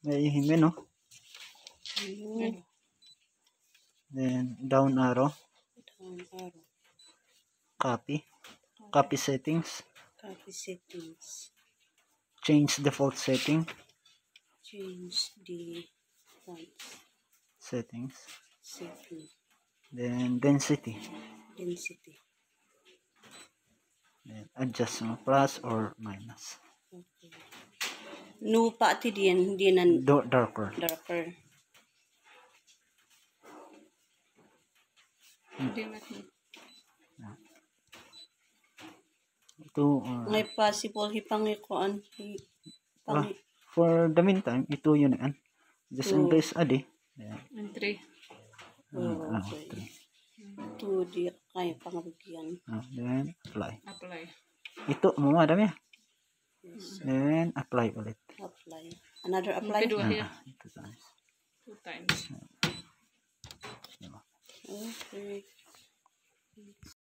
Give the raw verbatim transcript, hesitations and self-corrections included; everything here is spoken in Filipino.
May hime, no? Ayun. Then, down arrow. Down arrow. Copy. Copy settings. Copy settings. Change default setting. Change the font Settings. setting. Then, density. Density. Then, adjust mo plus or minus. Okay. No pati diyan, hindi na Do darker. darker. Hindi natin. Ito, uh, May possible hipangikuan. ah, Pangi. for the meantime, ito yun yan. Just Two. increase adi. Then, Entry. Oh, ah, okay. okay. two di kay pangabigyan. Ah, then, apply. Apply. Ito, mamadami. Yes. Then, apply ulit. Apply. Another apply. Kedua siya. Ah, ito tayo. Two times. Okay.